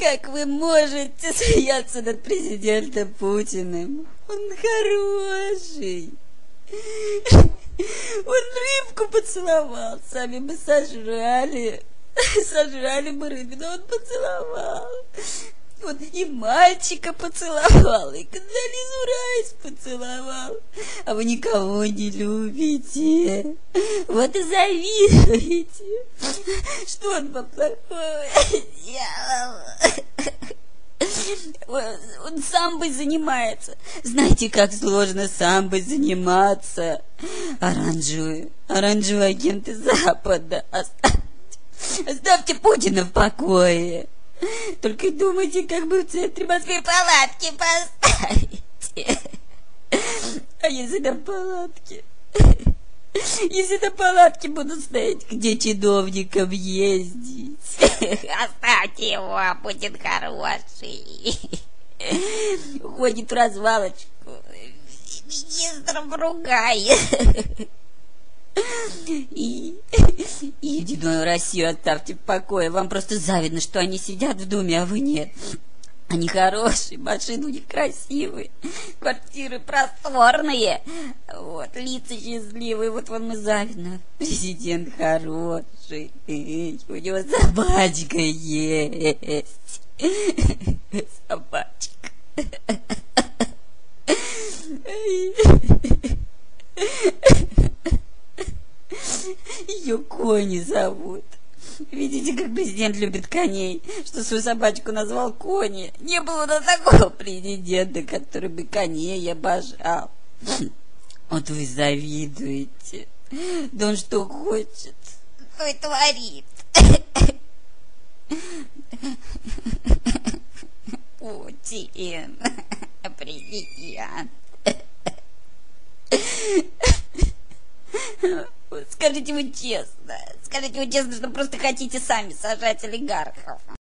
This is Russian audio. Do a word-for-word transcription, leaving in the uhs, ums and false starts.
Как вы можете смеяться над президентом Путиным? Он хороший. Он рыбку поцеловал, сами бы сожрали. Сожрали бы рыбу, но он поцеловал. Вот и мальчика поцеловал, и Кондолизу Райс поцеловал. А вы никого не любите. Вот и завидуете. Что он плохого сделал? Он самбой занимается. Знаете, как сложно самбой заниматься? Оранжевые, оранжевые агенты Запада. Оставьте, оставьте Путина в покое. Только думайте, как бы в центре Москвы палатки поставить. А если на палатке? Если на палатке буду стоять, где чиновникам ездить? Оставьте его, Путин хороший. Ходит в развалочку, министром ругает. И, и Единую Россию оставьте в покое. Вам просто завидно, что они сидят в Думе, а вы нет. Они хорошие, машины у них красивые, квартиры просторные, вот, лица счастливые, вот вам и завидно. Президент хороший, у него собачка есть. Собачка. Ее Кони зовут. Видите, как президент любит коней, что свою собачку назвал Кони. Не было до такого президента, который бы коней обожал. Вот вы завидуете. Да он что хочет, то и творит. Путин, президент. Скажите вы честно, скажите вы честно, что просто хотите сами сажать олигархов.